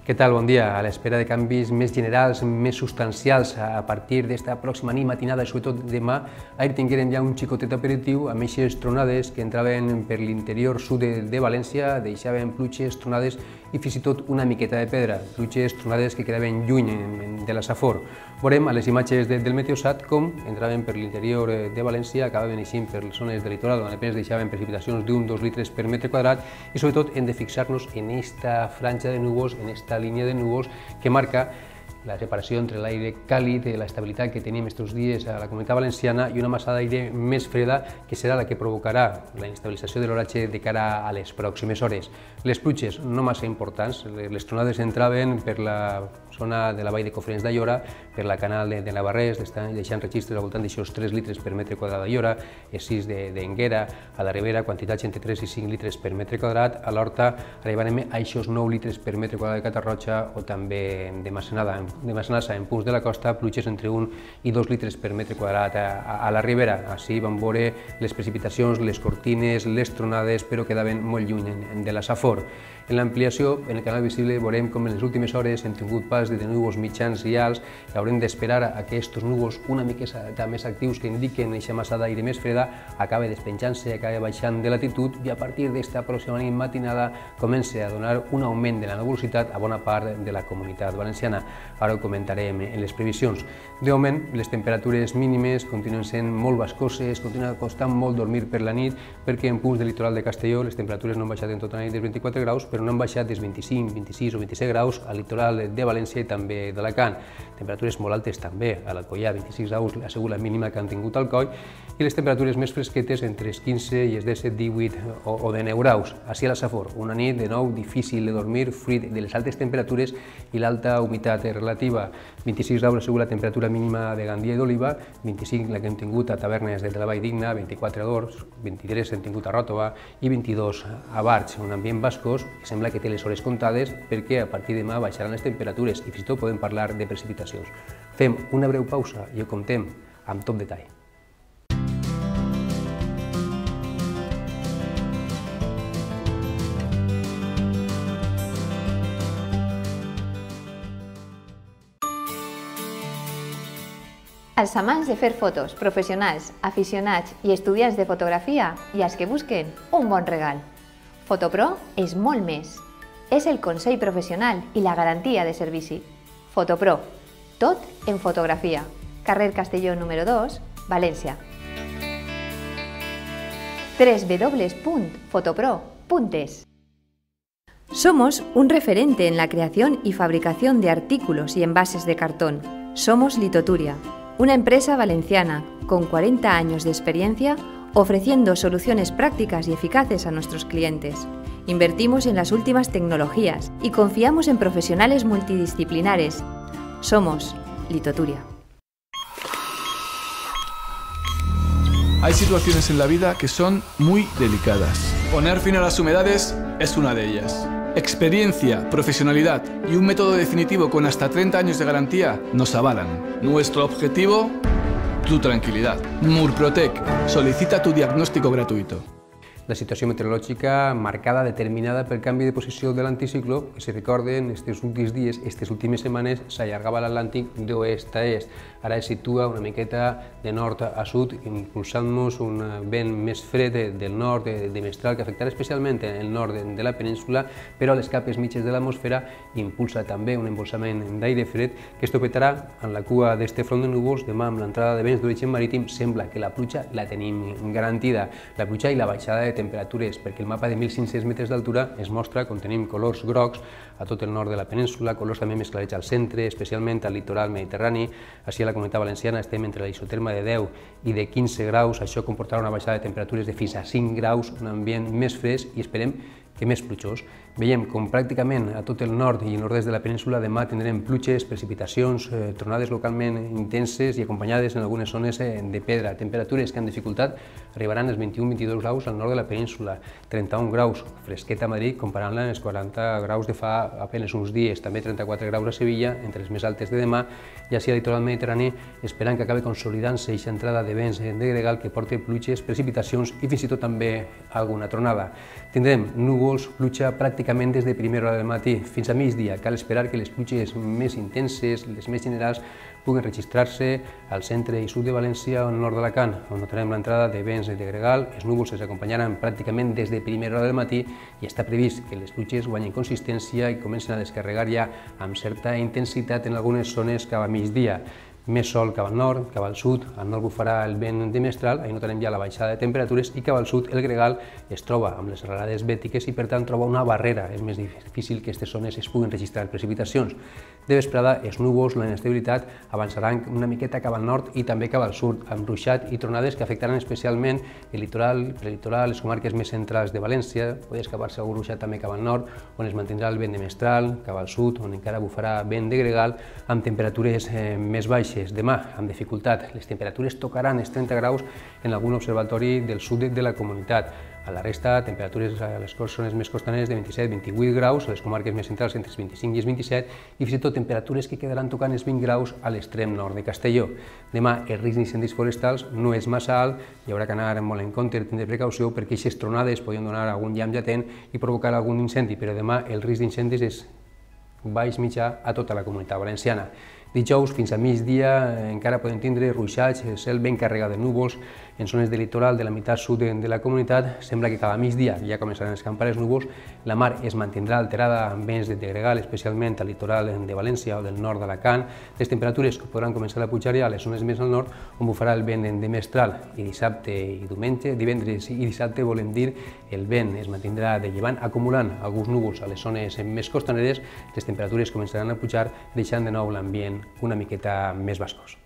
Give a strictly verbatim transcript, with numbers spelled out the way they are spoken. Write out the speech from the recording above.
Què tal? Bon dia. A l'espera de canvis més generals, més substancials a partir d'esta pròxima nit matinada i sobretot demà, ahir tinguérem ja un xicotet aperitiu amb eixes tronades que entraven per l'interior sud de, de València, deixaven pluges, tronades i fins i tot una miqueta de pedra, pluges, tronades que quedaven lluny de la Safor. Veurem a les imatges de, del Meteosat com entraven per l'interior de València, acabaven eixint per les zones de litoral on apenas deixaven precipitacions d'un dos litres per metre quadrat i sobretot hem de fixar-nos en esta franja de núvols, en esta línia de núvols que marca la separació entre l'aire càlid, la estabilitat que tenim aquests dies a la Comunitat Valenciana i una massa d'aire més freda que serà la que provocarà la instabilització de l'oratge de cara a les pròximes hores. Les pluges no massa importants, les tronades entraven per la zona de la vall de Cofrents d'Aiora, per la canal de, de Navarrés, estan deixant registres al voltant d'aixòs tres litres per metre quadrat d'Aiora, sis d'Enguera, a la Ribera, quantitats entre tres i cinc litres per metre quadrat, a l'Horta arribarem a aquests nou litres per metre quadrat de Catarroja o també de Massanada, de Massanassa en punts de la costa, pluges entre un i dos litres per metre quadrat a, a, a la Ribera. Així vam veure les precipitacions, les cortines, les tronades, però quedaven molt lluny de la Safor. En l'ampliació, en el canal visible, veurem com en les últimes hores hem tingut pas de núvols mitjans i alts i haurem d'esperar a que aquests núvols una miqueta més actius que indiquen aquesta massa d'aire més freda acabe despenjant-se, acabe baixant de latitud i a partir d'esta pròxima nit matinada comença a donar un augment de la nuvolositat a bona part de la Comunitat Valenciana. Ara ho comentarem en les previsions. De moment, les temperatures mínimes continuen sent molt bascoses, continua costant molt dormir per la nit perquè en punts del litoral de Castelló les temperatures no han baixat en tota la nit dels vint-i-quatre graus, però no han baixat dels vint-i-cinc, vint-i-sis o vint-i-set graus al litoral de València i també d'Alacant. Temperatures molt altes també, a l'Alcoià vint-i-sis graus ha sigut la mínima que han tingut al coll i les temperatures més fresquetes entre els quinze i els disset, divuit o, o dinou graus. Així a la Safor, una nit de nou difícil de dormir fruit de les altes temperatures i l'alta humitat relativa. vint-i-sis graus ha sigut la temperatura mínima de Gandia i d'Oliva, vint-i-cinc la que hem tingut a Tavernes de la Vall Digna, vint-i-quatre a Dors, vint-i-tres hem tingut a Ròtova i vint-i-dos a Barx, un ambient bascós que sembla que té les hores comptades perquè a partir de demà baixaran les temperatures i fins i tot podem parlar de precipitacions. Fem una breu pausa i ho contem amb tot detall. Els amants de fer fotos, professionals, aficionats i estudiants de fotografia i els que busquen un bon regal. Fotopro és molt més. És el consell professional i la garantia de servici. Fotopro, tot en fotografia. Carrer Castelló número dos, València. w w w punt fotopro punt es. Somos un referente en la creación y fabricación de artículos y envases de cartón. Somos Litoturia, una empresa valenciana con cuarenta años de experiencia ofreciendo soluciones prácticas y eficaces a nuestros clientes. Invertimos en las últimas tecnologías y confiamos en profesionales multidisciplinares. Somos Litoturia. Hay situaciones en la vida que son muy delicadas. Poner fin a las humedades es una de ellas. Experiencia, profesionalidad y un método definitivo con hasta treinta años de garantía nos avalan. Nuestro objetivo, tu tranquilidad. Murprotec, solicita tu diagnóstico gratuito. La situació meteorològica marcada, determinada pel canvi de posició de l'anticicló, que si recorden, aquests últims dies, aquestes últimes setmanes, s'allargava l'Atlàntic d'oest a est. Ara es situa una miqueta de nord a sud, impulsant-nos un vent més fred del nord de Mestral, que afectarà especialment el nord de la península, però a les capes mitges de l'atmosfera impulsa també un embolsament d'aire fred que estopetarà en la cua d'este front de núvols. Demà, amb l'entrada de vents d'origen marítim, sembla que la pluja la tenim garantida. La pluja i la baixada de temperatures, perquè el mapa de mil cinc-cents metres d'altura es mostra com tenim colors grocs a tot el nord de la península, colors també més clarets al centre, especialment al litoral mediterrani. Així a la Comunitat Valenciana estem entre la isoterma de deu i de quinze graus, això comportarà una baixada de temperatures de fins a cinc graus, un ambient més fresc i esperem que més plujós. Veiem com pràcticament a tot el nord i el nord-est de la península demà tindrem pluges, precipitacions, eh, tronades localment intenses i acompanyades en algunes zones eh, de pedra. Temperatures que han dificultat arribaran als vint-i-un a vint-i-dos graus al nord de la península, trenta-un graus fresqueta a Madrid comparant-la amb els quaranta graus de fa apenas uns dies, també trenta-quatre graus a Sevilla, entre les més altes de demà, i així al litoral mediterrani esperant que acabi consolidant-se aquesta entrada de vents de gregal que porta pluges, precipitacions i fins i tot també alguna tronada. Tindrem núvols núvols, pluja pràcticament des de primera hora del matí fins a migdia. Cal esperar que les pluges més intenses, les més generals, puguen registrar-se al centre i sud de València o al nord d'Alacant, on notarem l'entrada de vents de gregal. Els núvols es acompanyaran pràcticament des de primera hora del matí i està previst que les pluges guanyin consistència i comencen a descarregar ja amb certa intensitat en algunes zones cap a migdia. Més sol cap al nord, cap al sud, al nord bufarà el vent de mestral, ahir notarem ja la baixada de temperatures, i cap al sud el gregal es troba amb les serralades bètiques i per tant troba una barrera. És més difícil que aquestes zones es puguen registrar precipitacions. De vesprada, els núvols, la inestabilitat, avançaran una miqueta cap al nord i també cap al sud, amb ruixat i tronades que afectaran especialment el litoral, prelitoral, les comarques més centrals de València. Pot escapar-se algun ruixat també cap al nord, on es mantindrà el vent de mestral, cap al sud, on encara bufarà vent de gregal, amb temperatures eh, més baixes. Demà, amb dificultat, les temperatures tocaran els trenta graus en algun observatori del sud de la comunitat. A la resta, temperatures a les zones més costaneres de vint-i-set a vint-i-vuit graus, a les comarques més centrals entre els vint-i-cinc i els vint-i-set, i fins i tot temperatures que quedaran tocant els vint graus a l'extrem nord de Castelló. Demà, el risc d'incendis forestals no és massa alt, hi haurà que anar molt en compte, tindre precaució, perquè aquestes tronades poden donar algun llamp llatent i provocar algun incendi, però demà el risc d'incendis és baix mitjà a tota la comunitat valenciana. Dijous fins a migdia encara podem tindre ruixats, el cel ben carregat de núvols en zones del litoral de la meitat sud de la comunitat. Sembla que cada migdia ja començaran a escampar els núvols. La mar es mantindrà alterada amb vents de gregal, especialment al litoral de València o del nord d'Alacant. Les temperatures podran començar a pujar ja a les zones més al nord, on bufarà el vent de mestral. I dissabte i diumenge, divendres i dissabte, volem dir, el vent es mantindrà de llevant, acumulant alguns núvols a les zones més costaneres. Les temperatures començaran a pujar, deixant de nou l'ambient una miqueta més bascós.